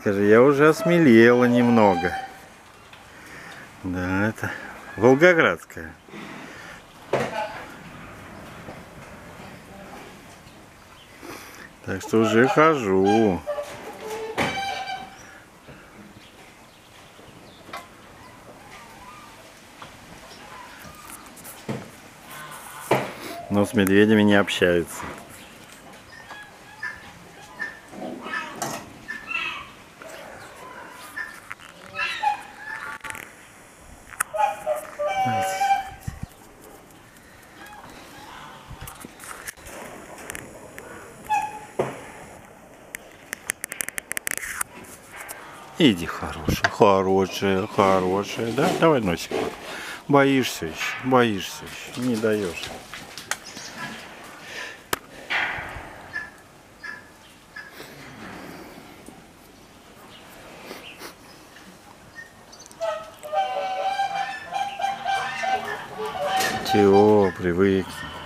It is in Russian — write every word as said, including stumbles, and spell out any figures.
Скажи, я уже осмелела немного. Да, это Волгоградская. Так что уже хожу. Но с медведями не общаются. Иди, хорошая, хорошая, хорошая, да? Давай носик. Боишься еще, боишься еще, не даешь. Чего, привык.